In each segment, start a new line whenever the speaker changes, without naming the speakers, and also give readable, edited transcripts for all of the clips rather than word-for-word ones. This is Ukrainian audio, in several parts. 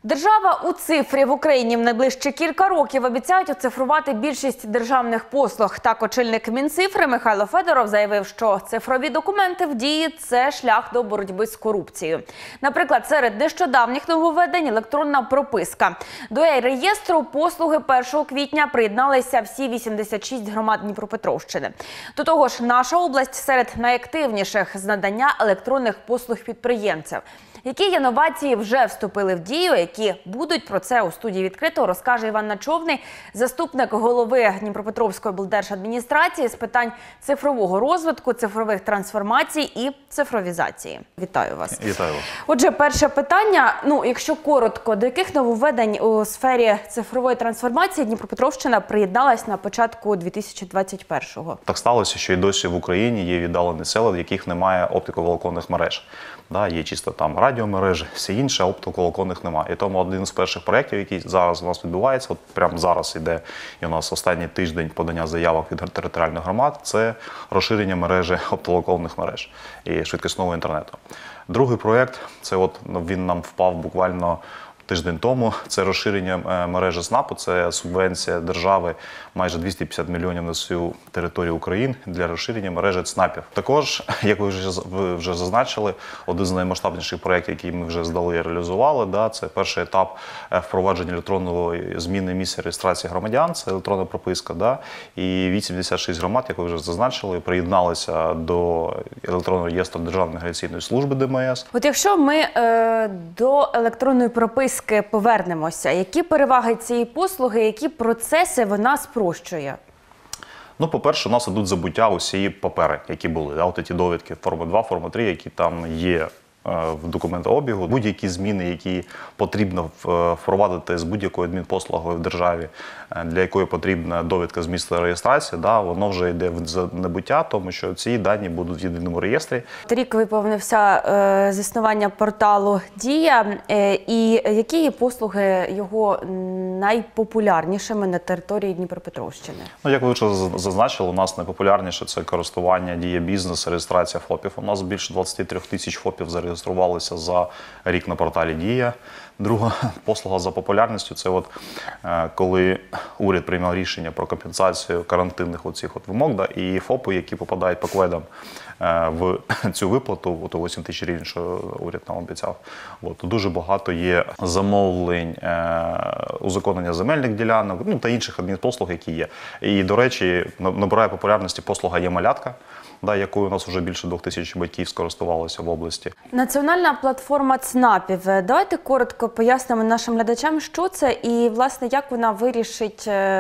Держава у цифрі. В Україні в найближчі кілька років обіцяють оцифрувати більшість державних послуг. Так, очільник Мінцифри Михайло Федоров заявив, що цифрові документи в дії – це шлях до боротьби з корупцією. Наприклад, серед нещодавніх нововведень – електронна прописка. До реєстру послуги 1 квітня приєдналися всі 86 громад Дніпропетровщини. До того ж, наша область серед найактивніших з надання електронних послуг підприємців. Які інновації вже вступили в дію, які будуть, про це у студії «Відкрито» розкаже Іван Начовний, заступник голови Дніпропетровської облдержадміністрації з питань цифрового розвитку, цифрових трансформацій і цифровізації. Вітаю вас.
Вітаю вас.
Отже, перше питання, якщо коротко, до яких нововведень у сфері цифрової трансформації Дніпропетровщина приєдналась на початку 2021-го?
Так сталося, що і досі в Україні є віддалені села, в яких немає оптиковолоконних мереж. Є чисто там радіомережі, все інше, а оптиковолоконних немає. І тому один з перших проєктів, який зараз у нас відбувається, от прямо зараз іде, і у нас останній тиждень подання заявок від територіальних громад, це розширення мережі оптиковолоконних мереж і швидкісного інтернету. Другий проєкт, це він нам впав буквально тиждень тому, це розширення мережі СНАПу, це субвенція держави майже 250 мільйонів на всю територію України для розширення мережі ЦНАПів. Також, як ви вже зазначили, один з наймасштабніших проєктів, який ми вже здали і реалізували, це перший етап впровадження електронної зміни місця реєстрації громадян, це електронна прописка, і 86 громад, як ви вже зазначили, приєдналися до електронного реєстру Державної міграційної служби ДМС.
От якщо ми до електронної прописки повернемося, які переваги цієї послуги, які процеси вона спрощує?
По-перше, у нас ідуть забуття усі папери, які були. Ті довідки форми 2, форми 3, які там є в документообігу. Будь-які зміни, які потрібно впровадити з будь-якою адмінпослугою в державі, для якої потрібна довідка з місця реєстрації, воно вже йде в небуття, тому що ці дані будуть в єдиному реєстрі.
Рік виповнився заснування порталу «Дія». І які є послуги його найпопулярнішими на території Дніпропетровщини?
Як ви вже зазначили, у нас найпопулярніше – це користування «Дія Бізнес», реєстрація ФОПів. У нас більше 23 тисяч ФОПів зареєструвалися за рік на порталі «Дія». Друга послуга за популярністю – це коли уряд приймав рішення про компенсацію карантинних вимог, і ФОПи, які попадають по КВЕДам в цю виплату, 8 тисяч гривень, що уряд нам обіцяв. Дуже багато є замовлень, узаконення земельних ділянок, та інших адмінпослуг, які є. І, до речі, набирає популярності послуга «Є-малятка», якою у нас вже більше 2000 батьків скористувалися в області.
Національна платформа ЦНАПів. Давайте коротко пояснимо нашим глядачам, що це і, власне, як вона вирішить,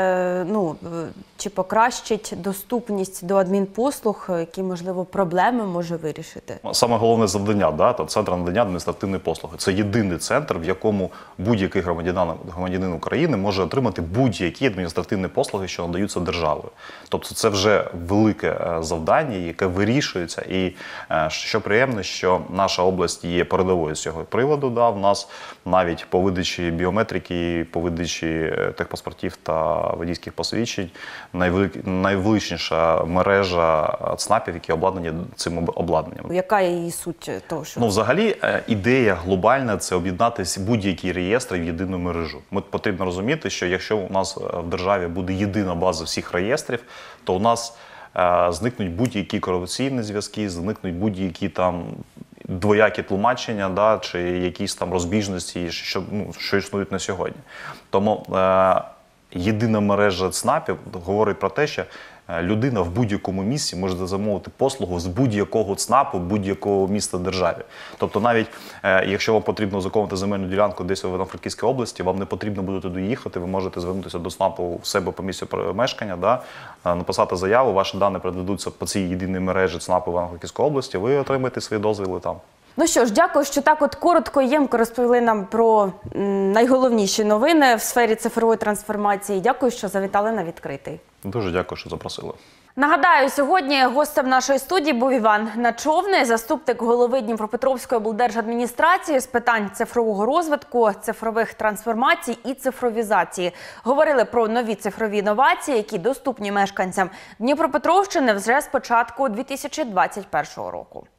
чи покращить доступність до адмінпослуг, які, можливо, проблеми може вирішити. Саме
головне завдання, центр надання адміністративної послуги. Це єдиний центр, в якому будь-який громадянин України може отримати будь-які адміністративні послуги, що надаються державою. Тобто це вже велике завдання, яке вирішується. І що приємно, що наша область є передовою з цього приводу. В нас навіть по видачі біометрики, по видачі техпаспортів та водійських посвідчень найвеличніша мережа ЦНАПів, які обладнані цим обладнанням.
Яка є її суть того, що?
Взагалі, ідея глобальна – це об'єднати будь-які реєстри в єдину мережу. Потрібно розуміти, що якщо у нас в державі буде єдина база всіх реєстрів, то у нас зникнуть будь-які корупційні зв'язки, зникнуть будь-які двоякі тлумачення, чи якісь розбіжності, що існують на сьогодні. Тому єдина мережа ЦНАПів говорить про те, що людина в будь-якому місці може замовити послугу з будь-якого ЦНАПу, будь-якого міста держави. Тобто навіть якщо вам потрібно узаконити земельну ділянку десь в Івано-Франківській області, вам не потрібно буде туди їхати, ви можете звернутися до ЦНАПу в себе по місцю мешкання, написати заяву, ваші дані передадуться по цій єдиній мережі ЦНАПу Івано-Франківської області, ви отримаєте свої дозвіли там.
Ну що ж, дякую, що так коротко і ємко розповіли нам про найголовніші новини в сфері цифрової трансформації. Дякую, що завітали на «Відкритий».
Дуже дякую, що запросили.
Нагадаю, сьогодні гостем нашої студії був Іван Начовний, заступник голови Дніпропетровської облдержадміністрації з питань цифрового розвитку, цифрових трансформацій і цифровізації. Говорили про нові цифрові інновації, які доступні мешканцям Дніпропетровщини вже з початку 2021 року.